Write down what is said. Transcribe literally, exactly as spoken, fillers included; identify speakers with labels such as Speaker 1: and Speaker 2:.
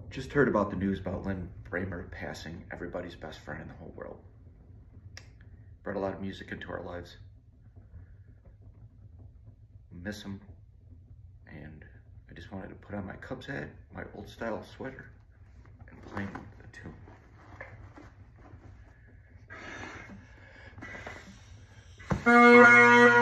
Speaker 1: Just heard about the news about Lynn Bramer passing, everybody's best friend in the whole world. Brought a lot of music into our lives. Miss him. And I just wanted to put on my Cubs hat, my old style sweater, and play the tune.
Speaker 2: Thank you.